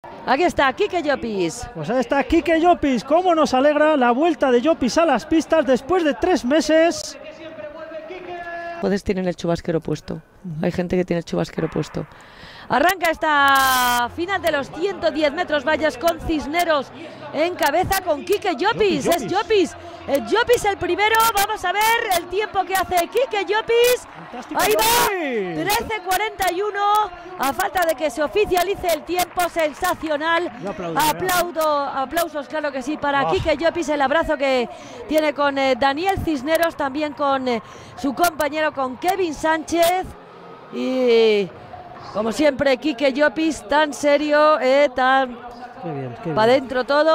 Aquí está Quique Llopis. Pues ahí está Quique Llopis. Cómo nos alegra la vuelta de Llopis a las pistas después de 3 meses. Puedes tener el chubasquero puesto. Hay gente que tiene el chubasquero puesto. Arranca esta final de los 110 metros vallas con Cisneros en cabeza con Quique Llopis. Es Llopis. Llopis el primero. Vamos a ver el tiempo que hace Quique Llopis. Ahí va. 13:41. A falta de que se oficialice el tiempo. Sensacional. Aplausos, claro que sí, para Quique Llopis. El abrazo que tiene con Daniel Cisneros, también con su compañero, con Kevin Sánchez. Y como siempre, Quique Llopis, tan serio, tan para adentro todo.